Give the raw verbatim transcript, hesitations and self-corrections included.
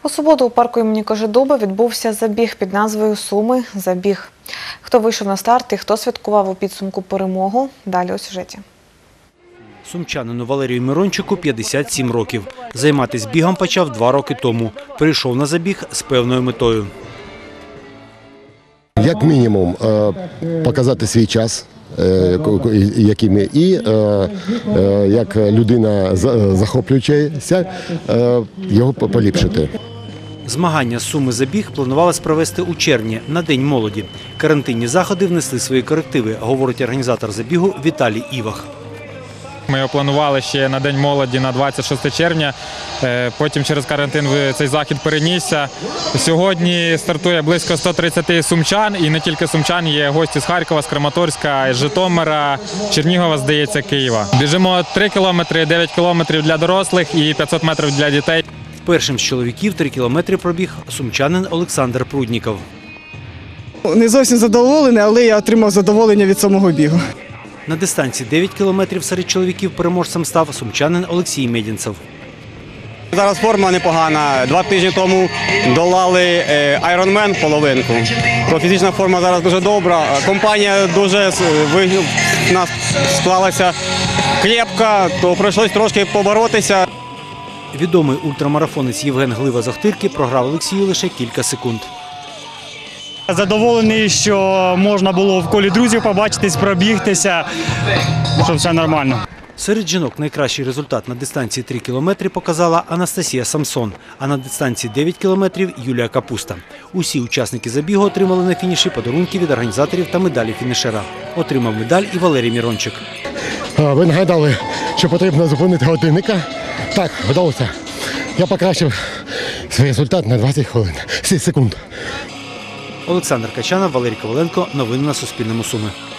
У суботу у парку імені Кожедуба відбувся забіг під назвою «Суми. Забіг». Хто вийшов на старт і хто святкував у підсумку перемогу – далі у сюжеті. Сумчанину Валерію Мирончику п'ятдесят сім років. Займатися бігом почав два роки тому. Прийшов на забіг з певною метою. Як мінімум показати свій час, яким і як людина захоплюючася, його поліпшити. Змагання з «Суми. Забіг» планувалось провести у червні, на День молоді. Карантинні заходи внесли свої корективи, говорить організатор забігу Віталій Івах. Ми його планували ще на День молоді на двадцять шосте червня, потім через карантин цей захід перенісся. Сьогодні стартує близько ста тридцяти сумчан, і не тільки сумчан, є гості з Харкова, з Краматорська, з Житомира, Чернігова, здається, Києва. Біжимо три кілометри, дев'ять кілометрів для дорослих і п'ятсот метрів для дітей. Першим з чоловіків три кілометри пробіг сумчанин Олександр Прудніков. Не зовсім задоволений, але я отримав задоволення від самого бігу. На дистанції дев'ять кілометрів серед чоловіків переможцем став сумчанин Олексій Медінцев. Зараз форма непогана. Два тижні тому долали Айронмен половинку. То фізична форма зараз дуже добра. Компанія дуже в нас склалася крепка, то прийшлось трошки поборотися. Відомий ультрамарафонець Євген Глива з Охтирки програв Олексію лише кілька секунд. Задоволений, що можна було в колі друзів побачитись, пробігтися, що все нормально. Серед жінок найкращий результат на дистанції три кілометри показала Анастасія Самсон, а на дистанції дев'ять кілометрів – Юлія Капуста. Усі учасники забігу отримали на фініші подарунки від організаторів та медалі фінішера. Отримав медаль і Валерій Мирончик. Ви нагадали, що потрібно зупинити годинника. Так, вдалося. Я покращив свій результат на двадцять хвилин, секунд. Олександр Качанов, Валерій Коваленко. Новини на Суспільному. Суми.